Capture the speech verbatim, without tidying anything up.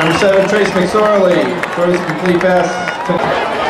Number seven, Trace McSorley, throws a complete pass.